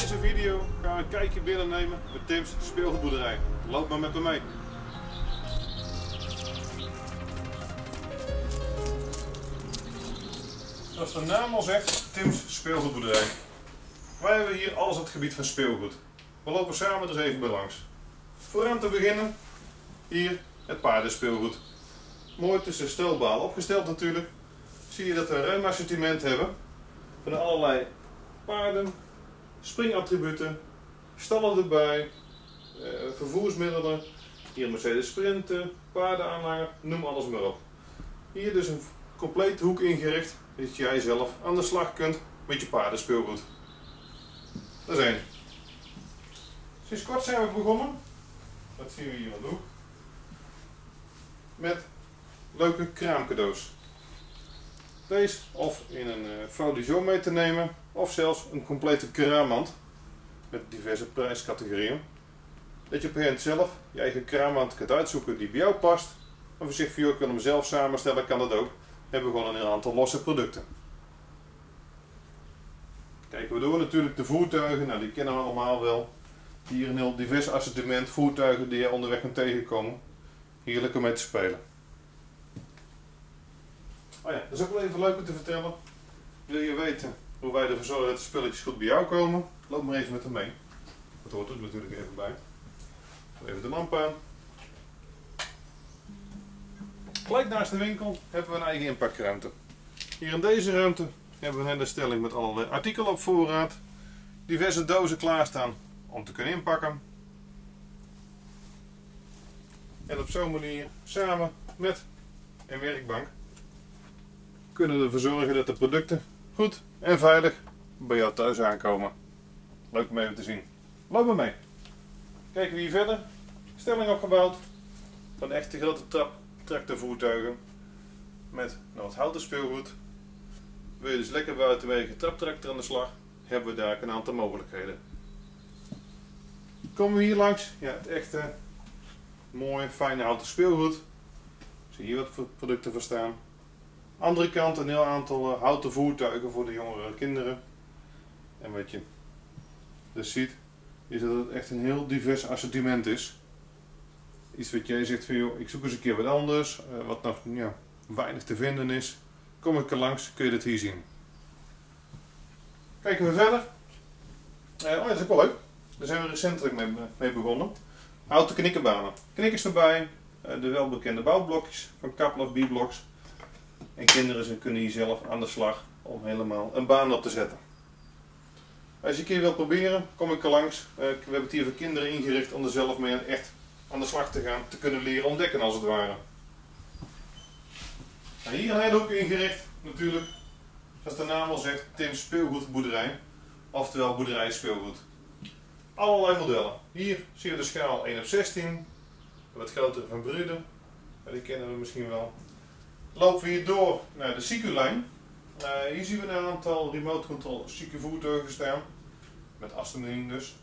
deze video gaan we een kijkje binnennemen bij Tim's speelgoedboerderij. Loop maar met me mee. Zoals de naam al zegt, Tim's speelgoedboerderij. Wij hebben hier alles op het gebied van speelgoed. We lopen samen er even bij langs. Vooraan te beginnen, hier het paardenspeelgoed. Mooi tussen stelbalen opgesteld natuurlijk. Zie je dat we een ruim assortiment hebben van allerlei paarden, springattributen, stallen erbij, vervoersmiddelen, hier Mercedes Sprinter, paardenaanhanger, noem alles maar op. Hier dus een complete hoek ingericht, dat jij zelf aan de slag kunt met je paardenspeelgoed. Dat is één. Sinds kort zijn we begonnen, dat zien we hier aan de hoek, met leuke kraamcadeaus. Deze of in een folie zo mee te nemen, of zelfs een complete kraammand met diverse prijscategorieën. Dat je op een gegeven moment zelf je eigen kraammand kunt uitzoeken die bij jou past. Of je zegt van joh, ik wil hem zelf samenstellen, kan dat ook. We hebben gewoon een aantal losse producten. Kijken we door natuurlijk de voertuigen, nou die kennen we allemaal wel. Hier een heel divers assortiment voertuigen die je onderweg kunt tegenkomen. Heerlijk om mee te spelen. Oh ja, dat is ook wel even leuk om te vertellen. Wil je weten hoe wij ervoor zorgen dat de spulletjes goed bij jou komen? Loop maar even met hem mee. Dat hoort er natuurlijk even bij. Even de lamp aan. Gelijk naast de winkel hebben we een eigen inpakruimte. Hier in deze ruimte hebben we een hele stelling met allerlei artikelen op voorraad. Diverse dozen klaarstaan om te kunnen inpakken. En op zo'n manier, samen met een werkbank, kunnen we ervoor zorgen dat de producten goed en veilig bij jou thuis aankomen. Leuk om even te zien. Loop maar mee. Kijken we hier verder. Stelling opgebouwd van echte grote tractorvoertuigen met nog wat houten speelgoed. Wil je dus lekker buitenwege traptractor aan de slag, hebben we daar een aantal mogelijkheden. Komen we hier langs, ja, het echte mooie fijne houten speelgoed. Zie hier wat voor producten voor staan. Andere kant een heel aantal houten voertuigen voor de jongere kinderen. En wat je dus ziet, is dat het echt een heel divers assortiment is. Iets wat jij zegt van joh, ik zoek eens een keer wat anders, wat nog ja, weinig te vinden is. Kom ik er langs, kun je dit hier zien. Kijken we verder. Oh, dat is ook wel leuk. Daar zijn we recentelijk mee begonnen. Houten knikkerbanen. Knikkers erbij, de welbekende bouwblokjes van Kappel of B-blocks. En kinderen kunnen hier zelf aan de slag om helemaal een baan op te zetten. Als je een keer wilt proberen, kom ik er langs. We hebben het hier voor kinderen ingericht om er zelf mee echt aan de slag te gaan, te kunnen leren ontdekken als het ware. Nou, hier een hele hoek ingericht, natuurlijk, zoals de naam al zegt, Tim's speelgoedboerderij, oftewel boerderij speelgoed. Allerlei modellen. Hier zie je de schaal 1/16, wat grotere van Bruden, die kennen we misschien wel. Lopen we hier door naar de Sicu-lijn. Hier zien we een aantal remote control Sicu voertuigen staan, met afstandsbediening dus.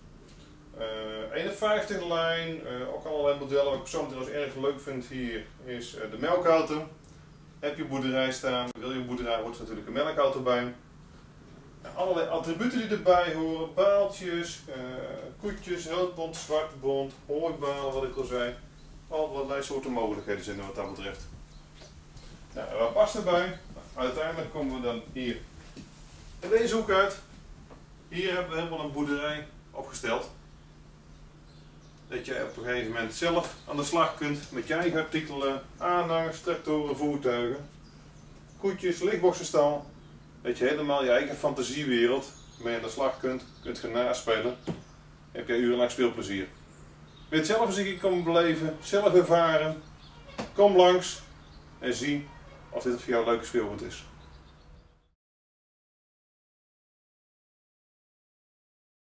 51 lijn, ook allerlei modellen. Wat ik persoonlijk trouwens erg leuk vind hier is de melkauto. Heb je boerderij staan, wil je een boerderij, hoort er natuurlijk een melkauto bij. Allerlei attributen die erbij horen, baaltjes, koetjes, roodbont, zwartbont, hooibalen wat ik al zei. Allerlei soorten mogelijkheden zijn er wat dat betreft. Nou, wat past erbij? Uiteindelijk komen we dan hier in deze hoek uit. Hier hebben we helemaal een boerderij opgesteld. Dat je op een gegeven moment zelf aan de slag kunt met je eigen artikelen, aanhangers, tractoren, voertuigen, koetjes, lichtboxenstal. Dat je helemaal je eigen fantasiewereld mee aan de slag kunt gaan naspelen. Heb jij urenlang speelplezier. Wil je het zelf eens een keer komen beleven, zelf ervaren? Kom langs en zie of dit voor jou leuke speelgoed is.